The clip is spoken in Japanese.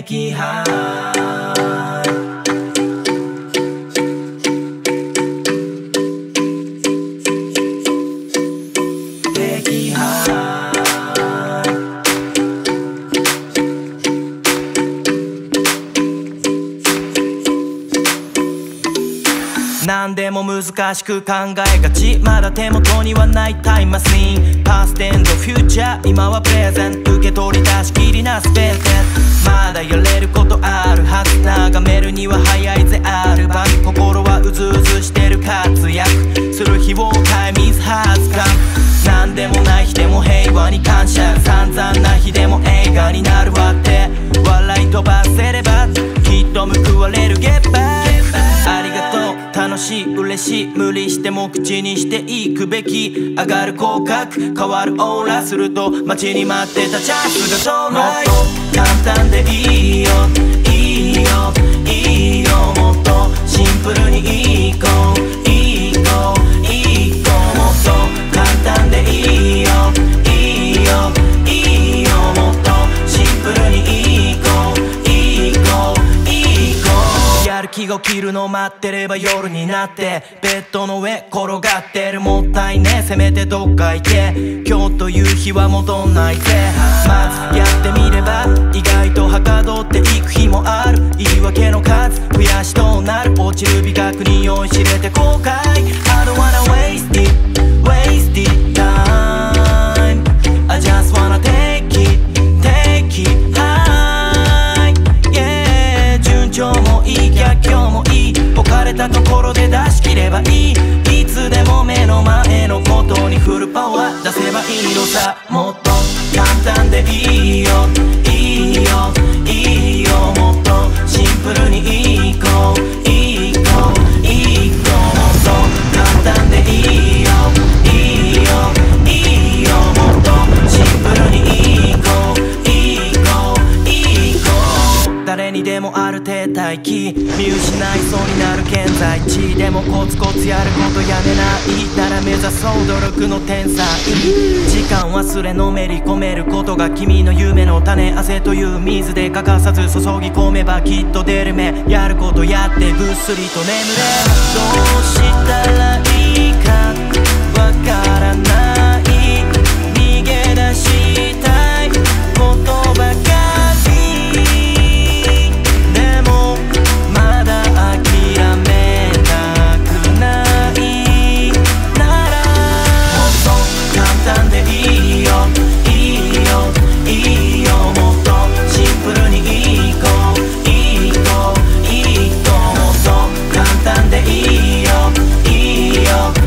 摘発何でも難しく考えがちまだ手元にはないタイムマシンパストエンドフューチャー今はプレゼン受け取り出し切りなすべてまだやれることあるはず眺めるには早いぜある晩心はうずうずしてる活躍する日をタイムイズハズカ何でもない日でも平和に感謝散々な日でも映画になるわって笑い飛ばせればきっと報われるゲッバッありがとう楽しい嬉しい無理しても口にしていくべき上がる口角変わるオーラすると待ちに待ってたチャンスが到来もっと簡単でいいよいいよいいよもっとシンプルにいこういこういこうもっと簡単でいいよいいよいいよもっとシンプルにいこういこういこうやる気が起きるの待ってれば夜になってベッドの上転がってるもったいねせめてどっかいて今日という日は戻んないぜまずやってみれば意外とはかどっていく日もある言い訳の数増やしとなる落ちる美学に酔いしれて後悔 I don't wanna waste it time I just wanna take it high yeah 順調もいい逆境もいい置かれたところで出し切ればいいいつでも目の前のことにフルパワー出せばいいのさもっと簡単でいいよいいよいいよもっとシンプルにいこういこういこうもっと簡単でいいよいいよいいよもっとシンプルにいこういこういこう誰にでもある停滞期見失いそうになる現在地でもコツコツやることやめないなら目指そう努力の天才時間忘れのめり込めることが君の夢の種汗という水で欠かさず注ぎ込めばきっと出る目やることやってぐっすりと眠れどうしたらいいかわからない逃げ出したいことばかりでもまだ諦めたくないならもっと簡単でいいよいいよいいよもっとシンプルにいこういこういこうもっと簡単でいいよいいよ